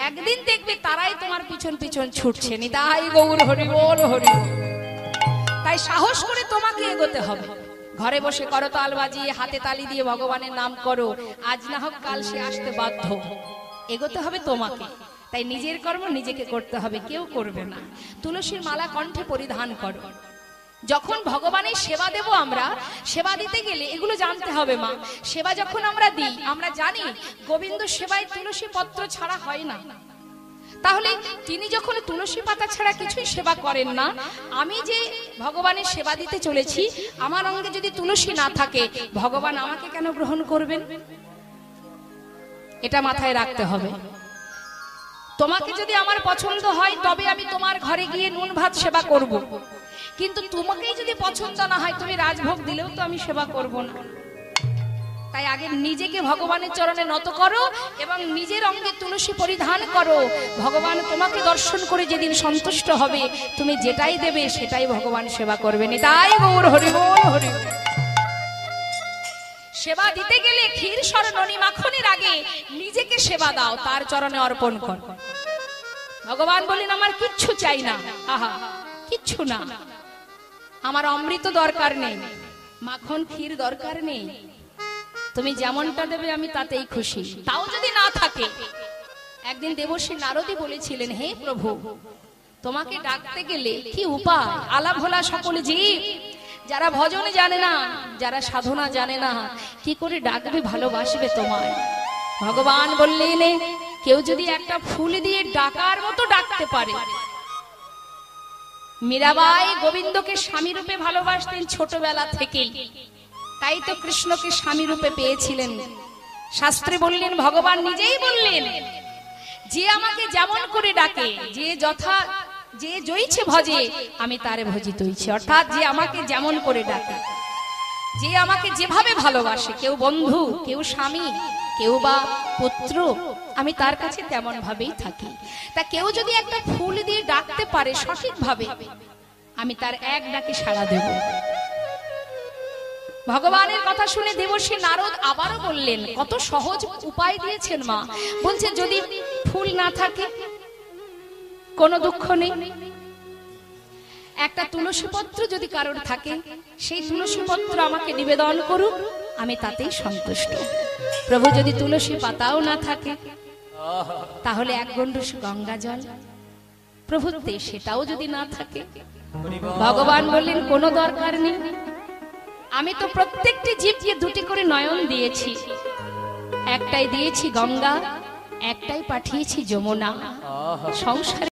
একদিন দেখবে তারাই তোমার পিছন পিছন ছুটছে। নিতাই গৌর হরি বল হরি। তাই সাহস করে তোমাকে এগোতে হবে। ঘরে বসে করতাল বাজিয়ে হাতে তালি দিয়ে ভগবানের নাম করো, আজ না হোক কাল সে আসতে বাধ্য। এগোতে হবে তোমাকে। তাই নিজের কর্ম নিজেকে করতে হবে, কেউ করবে না। তুলসীর মালা কণ্ঠে পরিধান করো। যখন ভগবানের সেবা দেব, আমরা সেবা দিতে গেলে এগুলো জানতে হবে মা। সেবা যখন আমরা দিই, আমরা জানি গোবিন্দ সেবায় তুলসী পত্র ছাড়া হয় না। তাহলে তিনি যখন তুলসী পাতা ছাড়া কিছুই সেবা করেন না, আমি যে ভগবানের সেবা দিতে চলেছি, আমার অঙ্গে যদি তুলসী না থাকে, ভগবান আমাকে কেন গ্রহণ করবেন? এটা মাথায় রাখতে হবে। তোমাকে যদি আমার পছন্দ হয়, তবে আমি তোমার ঘরে গিয়ে নুন ভাত সেবা করব। কিন্তু তোমাকেই যদি পছন্দ না হয়, তুমি রাজভোগ দিলেও তো আমি সেবা করব না। তাই আগে নিজেকে ভগবানের চরণে নত করো এবং নিজের অঙ্গে তুলসী পরিধান করো। ভগবান তোমাকে দর্শন করে যেদিন সন্তুষ্ট হবে, তুমি যেটাই দেবে সেটাই ভগবান সেবা করবেন। তাই গৌর হরি বল হরি। সেবা দিতে গেলে ক্ষীর সর ননি মাখনের আগে নিজেকে সেবা দাও, তার চরণে অর্পণ কর। ভগবান বলেন আমার কিচ্ছু চাই না, আহা কিচ্ছু না, আমার অমৃত দরকার নেই, মাখন ক্ষীর দরকার নেই, তুমি যেমনটা দেবে আমি তাতেই খুশি। তাও যদি না থাকে, একদিন দেবর্ষী নারদী বলেছিলেন, হে প্রভু, তোমাকে ডাকতে গেলে কি উপায়? আলা ভোলা সকল জীব, যারা ভজন জানে না, যারা সাধনা জানে না, কি করে ডাকবে, ভালোবাসবে তোমায়? ভগবান বললেন, কেউ যদি একটা ফুল দিয়ে ডাকার মতো ডাকতে পারে। মীরাবাই গোবিন্দকে স্বামী রূপে ভালোবাসতেন ছোটবেলা থেকেই, তাই তো কৃষ্ণকে স্বামী রূপে পেয়েছিলেন। শাস্ত্রে বললেন, ভগবান নিজেই বললেন, যে আমাকে যেমন করে ডাকে, যে জয়ছে ভজে, আমি তারে ভজিত হইছি। অর্থাৎ যে আমাকে যেমন করে ডাকে, যে আমাকে যেভাবে ভালোবাসে, কেউ বন্ধু, কেউ স্বামী, কেউ বা পুত্র, আমি তার কাছে তেমন ভাবেই থাকি। তা কেউ যদি একটা ফুল দিয়ে ডাকতে পারে সঠিকভাবে, আমি তার এক ডাকে সাড়া দেব। ভগবানের কথা শুনে দেবর্ষী নারদ আবারও বললেন, কত সহজ উপায় দিয়েছেন মা। বলছে যদি ফুল না থাকে কোনো দুঃখ নেই, একটা তুলসী পত্র যদি কারোর থাকে, সেই তুলসী পত্র আমাকে নিবেদন করুক, আমি তাতেই সন্তুষ্ট। প্রভু যদি তুলসী পাতাও না থাকে, তাহলে এক গণ্ডূষ গঙ্গা জল, প্রভুতে সেটাও যদি না থাকে, ভগবান বললেন কোনো দরকার নেই, আমি তো প্রত্যেকটি জীবকে দুটি করে নয়ন দিয়েছি, একটাই দিয়েছি গঙ্গা, একটাই পাঠিয়েছি যমুনা। সংসারে